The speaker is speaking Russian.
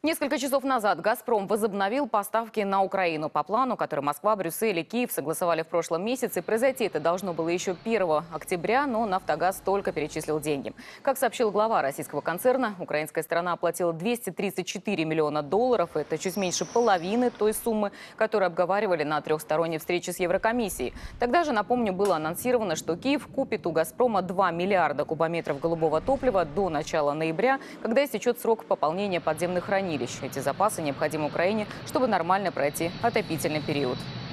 Несколько часов назад «Газпром» возобновил поставки на Украину. По плану, который Москва, Брюссель и Киев согласовали в прошлом месяце, произойти это должно было еще 1 октября, но «Нафтогаз» только перечислил деньги. Как сообщил глава российского концерна, украинская сторона оплатила 234 миллиона долларов. Это чуть меньше половины той суммы, которую обговаривали на трехсторонней встрече с Еврокомиссией. Тогда же, напомню, было анонсировано, что Киев купит у «Газпрома» 2 миллиарда кубометров голубого топлива до начала ноября, когда истечет срок пополнения подземных хранилищ. Эти запасы необходимы Украине, чтобы нормально пройти отопительный период.